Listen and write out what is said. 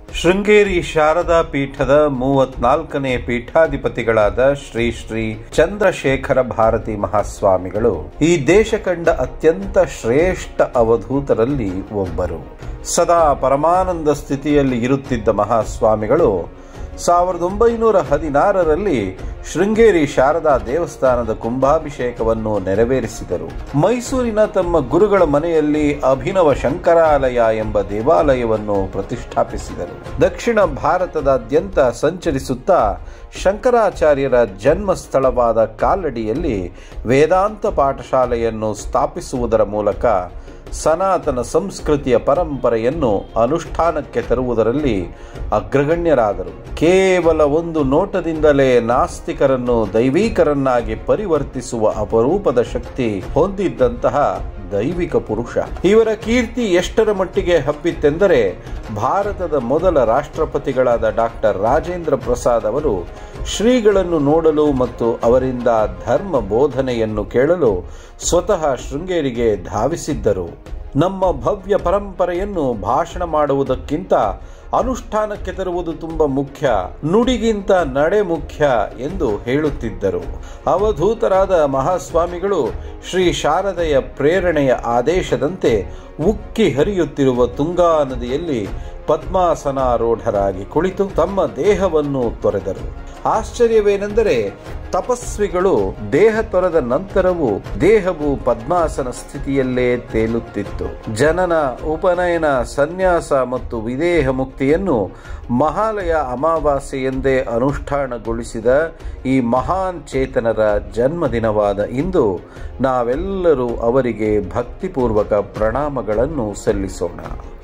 ಶೃಂಗೇರಿ ಶಾರದಾ ಪೀಠದ 34ನೇ ಪೀಠಾಧಿಪತಿಗಳಾದ ಶ್ರೀ ಶ್ರೀ ಚಂದ್ರಶೇಖರ ಭಾರತಿ ಮಹಾಸ್ವಾಮಿಗಳು ಈ ದೇಶ ಕಂಡ ಅತ್ಯಂತ ಶ್ರೇಷ್ಠ ಅವಧೂತರಲ್ಲಿ ಒಬ್ಬರು. ಸದಾ ಪರಮಾನಂದ ಸ್ಥಿತಿಯಲ್ಲಿ ಇರುತ್ತಿದ್ದ ಮಹಾಸ್ವಾಮಿಗಳು 1916ರಲ್ಲಿ ಶೃಂಗೇರಿ ಶಾರದಾ ದೇವಸ್ಥಾನದ ಕುಂಭಾಭಿಷೇಕವನ್ನು ನೆರವೇರಿಸಿದರು. ಮೈಸೂರಿನ ತಮ್ಮ ಗುರುಗಳ ಮನೆಯಲ್ಲಿ ಅಭಿನವ ಶಂಕರಾಲಯ ಎಂಬ ದೇವಾಲಯವನ್ನು ಪ್ರತಿಷ್ಠಾಪಿಸಿದರು. ದಕ್ಷಿಣ ಭಾರತದಾದ್ಯಂತ ಸಂಚರಿಸುತ್ತಾ ಶಂಕರಾಚಾರ್ಯರ ಜನ್ಮ ಸ್ಥಳವಾದ ಕಾಲಡಿಯಲ್ಲಿ ವೇದಾಂತ ಪಾಠಶಾಲೆಯನ್ನು ಸ್ಥಾಪಿಸುವುದರ ಮೂಲಕ ಸನಾತನ ಸಂಸ್ಕೃತಿಯ ಪರಂಪರೆಯನ್ನು ಅನುಷ್ಠಾನಕ್ಕೆ ತರುವುದರಲ್ಲಿ ಅಗ್ರಗಣ್ಯರಾದರು. ಕೇವಲ ಒಂದು ನೋಟದಿಂದಲೇ ನಾಸ್ತಿಕರನ್ನು ದೈವಿಕರನ್ನಾಗಿ ಪರಿವರ್ತಿಸುವ ಅಪರೂಪದ ಶಕ್ತಿ ಹೊಂದಿದ್ದಂತಹ ದೈವಿಕ ಪುರುಷ. ಇವರ ಕೀರ್ತಿ ಎಷ್ಟರ ಮಟ್ಟಿಗೆ ಹಬ್ಬಿತ್ತೆಂದರೆ ಭಾರತದ ಮೊದಲ ರಾಷ್ಟ್ರಪತಿಗಳಾದ ಡಾಕ್ಟರ್ ರಾಜೇಂದ್ರ ಪ್ರಸಾದ್ ಅವರು ಶ್ರೀಗಳನ್ನು ನೋಡಲು ಮತ್ತು ಅವರಿಂದ ಧರ್ಮ ಬೋಧನೆಯನ್ನು ಕೇಳಲು ಸ್ವತಃ ಶೃಂಗೇರಿಗೆ ಧಾವಿಸಿದ್ದರು. ನಮ್ಮ ಭವ್ಯ ಪರಂಪರೆಯನ್ನು ಭಾಷಣ ಮಾಡುವುದಕ್ಕಿಂತ ಅನುಷ್ಠಾನಕ್ಕೆ ತರುವುದು ತುಂಬ ಮುಖ್ಯ, ನುಡಿಗಿಂತ ನಡೆ ಮುಖ್ಯ ಎಂದು ಹೇಳುತ್ತಿದ್ದರು. ಅವಧೂತರಾದ ಮಹಾಸ್ವಾಮಿಗಳು ಶ್ರೀ ಶಾರದೆಯ ಪ್ರೇರಣೆಯ ಆದೇಶದಂತೆ ಉಕ್ಕಿ ಹರಿಯುತ್ತಿರುವ ತುಂಗಾ ನದಿಯಲ್ಲಿ ಪದ್ಮಾಸನಾರೂಢರಾಗಿ ಕುಳಿತು ತಮ್ಮ ದೇಹವನ್ನು ತೊರೆದರು. ಆಶ್ಚರ್ಯವೇನೆಂದರೆ ತಪಸ್ವಿಗಳು ದೇಹ ತೊರೆದ ನಂತರವೂ ದೇಹವು ಪದ್ಮಾಸನ ಸ್ಥಿತಿಯಲ್ಲೇ ತೇಲುತ್ತಿತ್ತು. ಜನನ, ಉಪನಯನ, ಸನ್ಯಾಸ ಮತ್ತು ವಿದೇಹ ಮುಕ್ತಿಯನ್ನು ಮಹಾಲಯ ಅಮಾವಾಸ್ಯೆಯೆಂದೇ ಅನುಷ್ಠಾನಗೊಳಿಸಿದ ಈ ಮಹಾನ್ ಚೇತನರ ಜನ್ಮದಿನವಾದ ಇಂದು ನಾವೆಲ್ಲರೂ ಅವರಿಗೆ ಭಕ್ತಿಪೂರ್ವಕ ಪ್ರಣಾಮಗಳನ್ನು ಸಲ್ಲಿಸೋಣ.